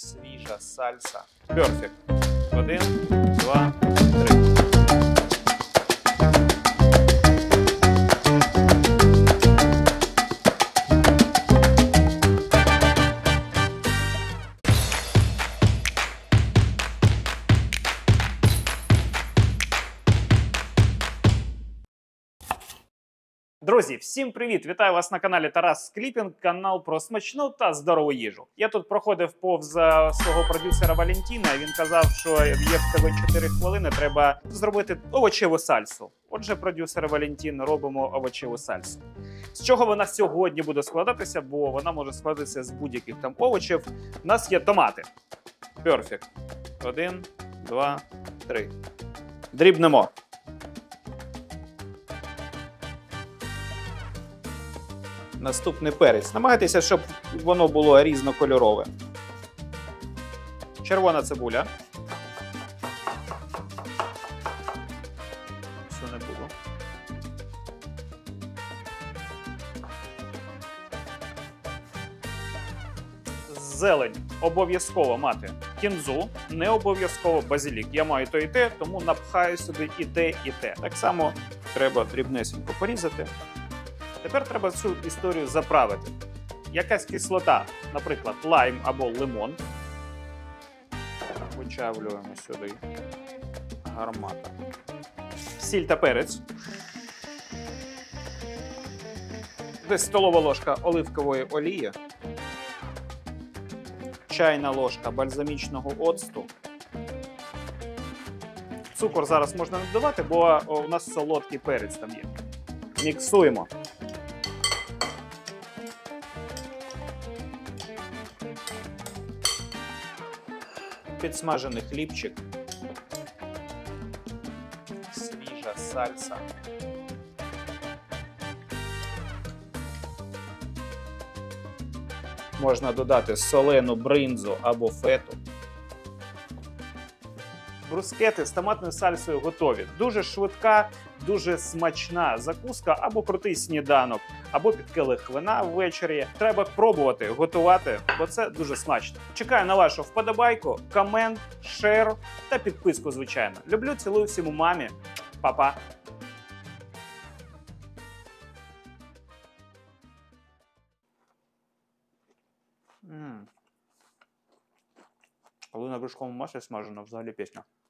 Свіжа сальса. Перфект. 1, 2, 3. Друзі, всім привіт! Вітаю вас на каналі Тарас Кліпінг, канал про смачну та здорову їжу. Я тут проходив повз свого продюсера Валентіна, він казав, що є в тебе 4 хвилини, треба зробити овочеву сальсу. Отже, продюсер Валентін, робимо овочеву сальсу. З чого вона сьогодні буде складатися, бо вона може складатися з будь-яких там овочів. У нас є томати. Перфект. 1, 2, 3. Дрібнемо. Наступний перець. Намагайтеся, щоб воно було різнокольорове. Червона цибуля. Що не було. Зелень. Обов'язково мати кінзу, не обов'язково базилік. Я маю то і те, тому напхаю сюди і те, і те. Так само треба дрібнесенько порізати. Тепер треба цю історію заправити. Якась кислота, наприклад, лайм або лимон. Вичавлюємо сюди гармата. Сіль та перець. Десь столова ложка оливкової олії. Чайна ложка бальзамічного оцту. Цукор зараз можна не додавати, бо у нас солодкий перець там є. Міксуємо. Підсмажений хлібчик, свіжа сальса. Можна додати солену бринзу або фету. Брускети з томатною сальсою готові. Дуже швидка, дуже смачна закуска або крутий сніданок, або під келих вина ввечері. Треба пробувати готувати, бо це дуже смачно. Чекаю на вашу вподобайку, комент, шер та підписку, звичайно. Люблю, цілую всім у мамі. Па-па! Коли на вершковому маслі смажено, взагалі пісня.